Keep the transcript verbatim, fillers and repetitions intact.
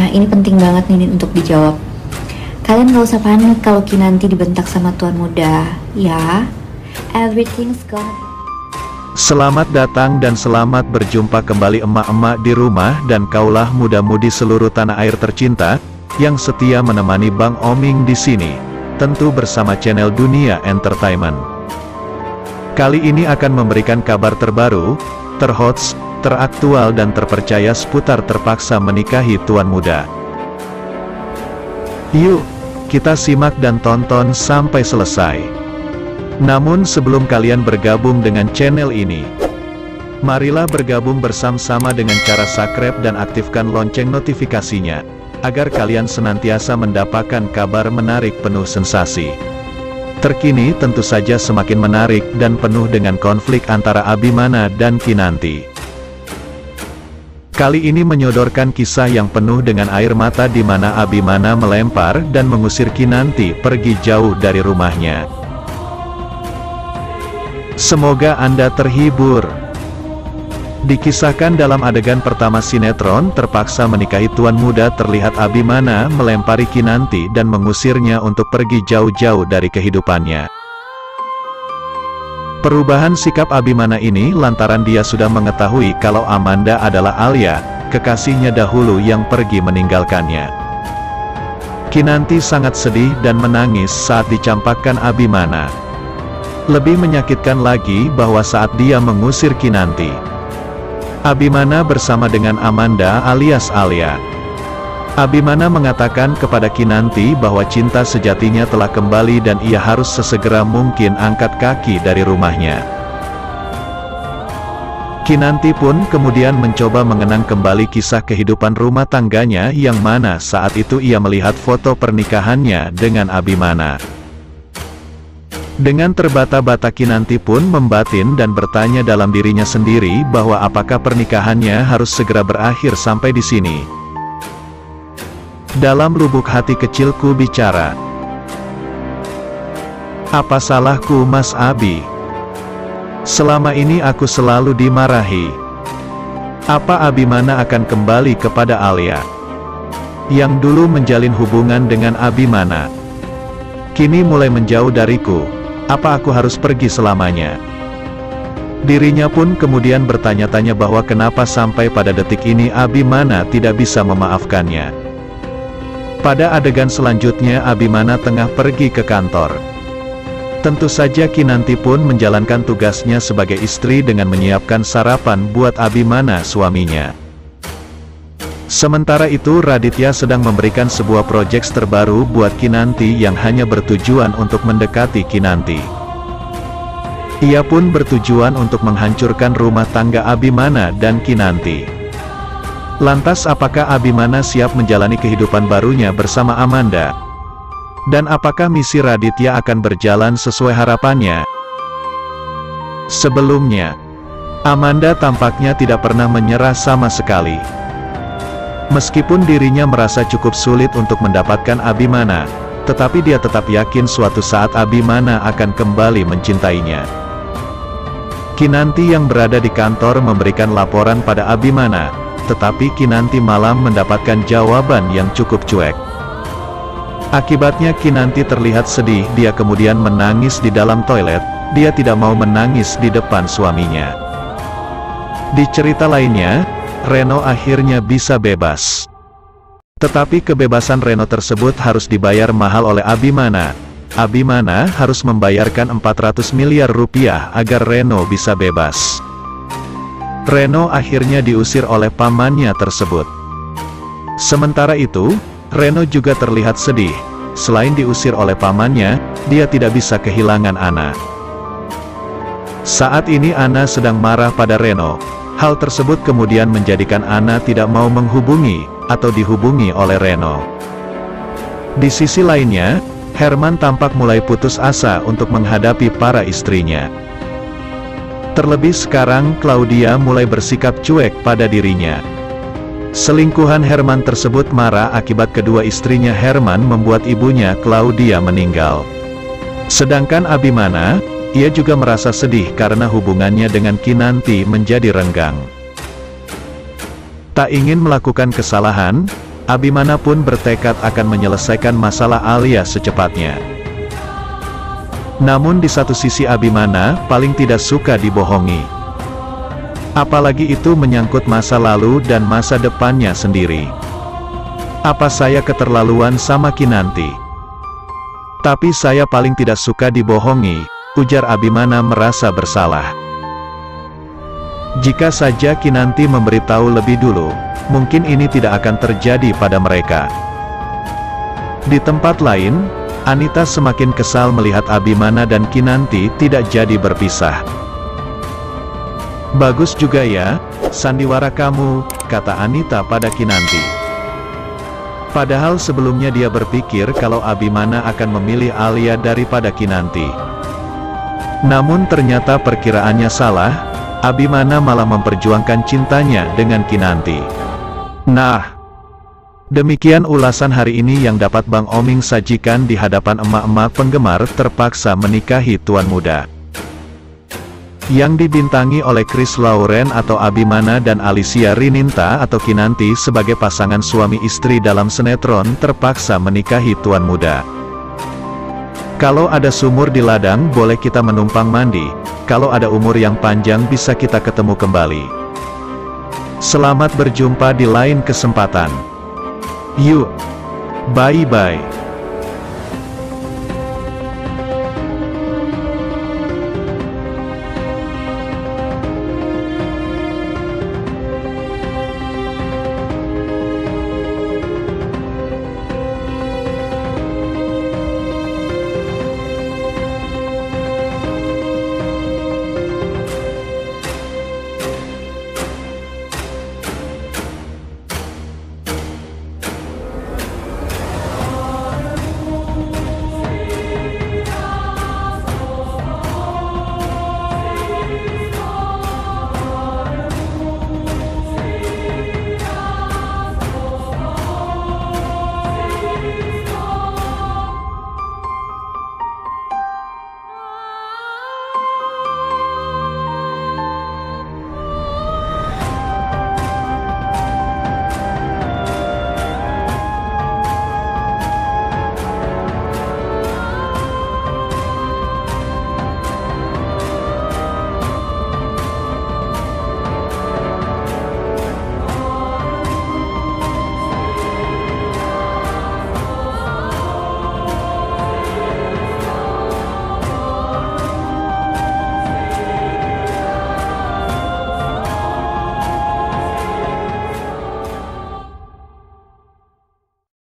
Nah, ini penting banget nih untuk dijawab. Kalian gak usah panik kalau Kinanti dibentak sama tuan muda, ya. Everything's gonna be... Selamat datang dan selamat berjumpa kembali emak-emak di rumah dan kaulah muda-mudi seluruh tanah air tercinta, yang setia menemani Bang Oming di sini, tentu bersama channel Dunia Entertainment. Kali ini akan memberikan kabar terbaru, terhots, teraktual dan terpercaya seputar terpaksa menikahi tuan muda. Yuk, kita simak dan tonton sampai selesai. Namun sebelum kalian bergabung dengan channel ini, marilah bergabung bersama-sama dengan cara subscribe dan aktifkan lonceng notifikasinya, agar kalian senantiasa mendapatkan kabar menarik penuh sensasi. Terkini tentu saja semakin menarik dan penuh dengan konflik antara Abimana dan Kinanti. Kali ini menyodorkan kisah yang penuh dengan air mata di mana Abimana melempar dan mengusir Kinanti pergi jauh dari rumahnya. Semoga Anda terhibur. Dikisahkan dalam adegan pertama sinetron Terpaksa Menikahi Tuan Muda, terlihat Abimana melempari Kinanti dan mengusirnya untuk pergi jauh-jauh dari kehidupannya. Perubahan sikap Abimana ini lantaran dia sudah mengetahui kalau Amanda adalah Alia, kekasihnya dahulu yang pergi meninggalkannya. Kinanti sangat sedih dan menangis saat dicampakkan Abimana. Lebih menyakitkan lagi bahwa saat dia mengusir Kinanti, Abimana bersama dengan Amanda alias Alia. Abimana mengatakan kepada Kinanti bahwa cinta sejatinya telah kembali dan ia harus sesegera mungkin angkat kaki dari rumahnya. Kinanti pun kemudian mencoba mengenang kembali kisah kehidupan rumah tangganya yang mana saat itu ia melihat foto pernikahannya dengan Abimana. Dengan terbata-bata Kinanti pun membatin dan bertanya dalam dirinya sendiri bahwa apakah pernikahannya harus segera berakhir sampai di sini. Dalam lubuk hati kecilku bicara, apa salahku Mas Abi? Selama ini aku selalu dimarahi. Apa Abimana akan kembali kepada Alia, yang dulu menjalin hubungan dengan Abimana, kini mulai menjauh dariku? Apa aku harus pergi selamanya? Dirinya pun kemudian bertanya-tanya bahwa kenapa sampai pada detik ini Abimana tidak bisa memaafkannya. Pada adegan selanjutnya Abimana tengah pergi ke kantor. Tentu saja Kinanti pun menjalankan tugasnya sebagai istri dengan menyiapkan sarapan buat Abimana suaminya. Sementara itu Raditya sedang memberikan sebuah proyek terbaru buat Kinanti yang hanya bertujuan untuk mendekati Kinanti. Ia pun bertujuan untuk menghancurkan rumah tangga Abimana dan Kinanti. Lantas apakah Abimana siap menjalani kehidupan barunya bersama Amanda? Dan apakah misi Raditya akan berjalan sesuai harapannya? Sebelumnya, Amanda tampaknya tidak pernah menyerah sama sekali. Meskipun dirinya merasa cukup sulit untuk mendapatkan Abimana, tetapi dia tetap yakin suatu saat Abimana akan kembali mencintainya. Kinanti yang berada di kantor memberikan laporan pada Abimana, tetapi Kinanti malam mendapatkan jawaban yang cukup cuek. Akibatnya Kinanti terlihat sedih, dia kemudian menangis di dalam toilet, dia tidak mau menangis di depan suaminya. Di cerita lainnya, Reno akhirnya bisa bebas. Tetapi kebebasan Reno tersebut harus dibayar mahal oleh Abimana. Abimana harus membayarkan empat ratus miliar rupiah agar Reno bisa bebas. Reno akhirnya diusir oleh pamannya tersebut. Sementara itu, Reno juga terlihat sedih. Selain diusir oleh pamannya, dia tidak bisa kehilangan Ana. Saat ini Ana sedang marah pada Reno. Hal tersebut kemudian menjadikan Ana tidak mau menghubungi, atau dihubungi oleh Reno. Di sisi lainnya, Herman tampak mulai putus asa untuk menghadapi para istrinya. Terlebih sekarang Claudia mulai bersikap cuek pada dirinya. Selingkuhan Herman tersebut marah akibat kedua istrinya Herman membuat ibunya Claudia meninggal. Sedangkan Abimana, ia juga merasa sedih karena hubungannya dengan Kinanti menjadi renggang. Tak ingin melakukan kesalahan, Abimana pun bertekad akan menyelesaikan masalah Alia secepatnya. Namun di satu sisi Abimana paling tidak suka dibohongi. Apalagi itu menyangkut masa lalu dan masa depannya sendiri. Apa saya keterlaluan sama Kinanti? Tapi saya paling tidak suka dibohongi, ujar Abimana merasa bersalah. Jika saja Kinanti memberitahu lebih dulu, mungkin ini tidak akan terjadi pada mereka. Di tempat lain, Anita semakin kesal melihat Abimana dan Kinanti tidak jadi berpisah. Bagus juga ya, sandiwara kamu, kata Anita pada Kinanti. Padahal sebelumnya dia berpikir kalau Abimana akan memilih Alia daripada Kinanti. Namun ternyata perkiraannya salah, Abimana malah memperjuangkan cintanya dengan Kinanti. Nah, demikian ulasan hari ini yang dapat Bang Oming sajikan di hadapan emak-emak penggemar terpaksa menikahi tuan muda. Yang dibintangi oleh Chris Lauren atau Abimana dan Alicia Rininta atau Kinanti sebagai pasangan suami istri dalam sinetron Terpaksa Menikahi Tuan Muda. Kalau ada sumur di ladang boleh kita menumpang mandi, kalau ada umur yang panjang bisa kita ketemu kembali. Selamat berjumpa di lain kesempatan. Yuk, bye-bye.